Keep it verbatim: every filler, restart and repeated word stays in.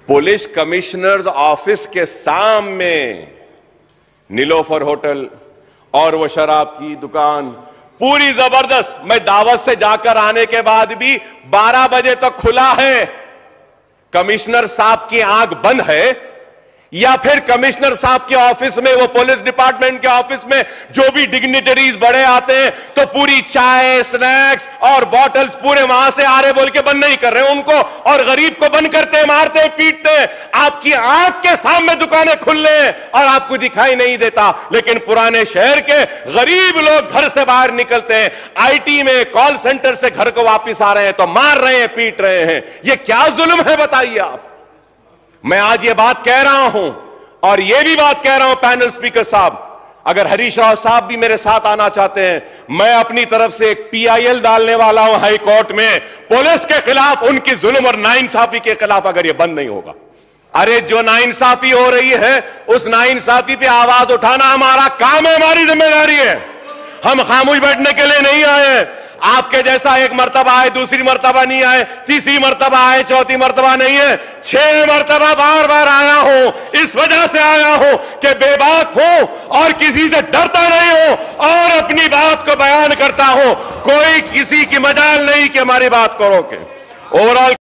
Police commissioners office के सामने Nilofar hotel और वो शराब की दुकान पूरी जबरदस्त, मैं दावत से जाकर आने के बाद भी बारह बजे तक खुला है। कमिश्नर साहब की आंख बंद है या फिर कमिश्नर साहब के ऑफिस में, वो पुलिस डिपार्टमेंट के ऑफिस में जो भी डिग्निटरीज बड़े आते हैं तो पूरी चाय, स्नैक्स और बॉटल्स पूरे वहां से आ रहे बोल के बंद नहीं कर रहे उनको, और गरीब को बंद करते हैं, मारते हैं, पीटते हैं। आपकी आंख के सामने दुकानें खुल रही हैं और आपको दिखाई नहीं देता। लेकिन पुराने शहर के गरीब लोग घर से बाहर निकलते हैं, आईटी में, कॉल सेंटर से घर को वापिस आ रहे हैं तो मार रहे हैं, पीट रहे हैं। ये क्या जुल्म है बताइए आप। मैं आज ये बात कह रहा हूं और ये भी बात कह रहा हूं पैनल स्पीकर साहब, अगर हरीश राव साहब भी मेरे साथ आना चाहते हैं, मैं अपनी तरफ से एक पीआईएल डालने वाला हूं हाई कोर्ट में, पुलिस के खिलाफ, उनकी जुल्म और नाइंसाफी के खिलाफ, अगर ये बंद नहीं होगा। अरे जो नाइंसाफी हो रही है उस नाइंसाफी पे आवाज उठाना हमारा काम है, हमारी जिम्मेदारी है। हम खामोश बैठने के लिए नहीं आए। आपके जैसा एक मर्तबा आए, दूसरी मर्तबा नहीं आए, तीसरी मर्तबा आए, चौथी मर्तबा नहीं है, छह मर्तबा बार बार आया हूं। इस वजह से आया हूं कि बेबाक हूं और किसी से डरता नहीं हूं और अपनी बात को बयान करता हूं। कोई किसी की मजाल नहीं कि हमारी बात को रोके। ओवरऑल